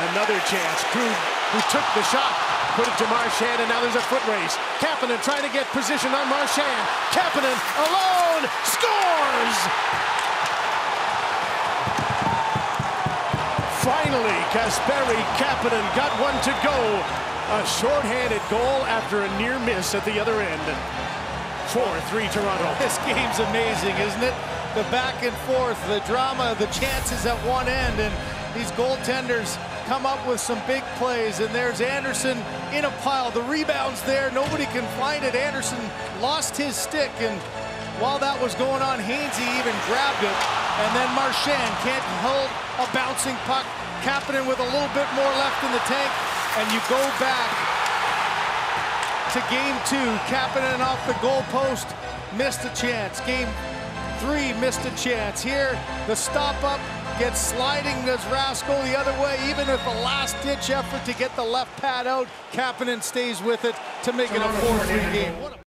Another chance. Krug, who took the shot, put it to Marchand, and now there's a foot race. Kapanen trying to get position on Marchand. Kapanen alone scores! Finally, Kasperi Kapanen got one to go. A shorthanded goal after a near miss at the other end. 4-3 Toronto. This game's amazing, isn't it? The back and forth, the drama, the chances at one end, and these goaltenders come up with some big plays, and there's Anderson in a pile. The rebound's there, nobody can find it. Anderson lost his stick, and while that was going on, Hainsey even grabbed it, and then Marchand can't hold a bouncing puck. Kapanen with a little bit more left in the tank, and you go back to game 2. Kapanen off the goal post, missed a chance. Game 3, missed a chance. Here, the stop-up gets sliding as Rask go the other way. Even with a last-ditch effort to get the left pad out, Kapanen stays with it to make it a 4-3 game.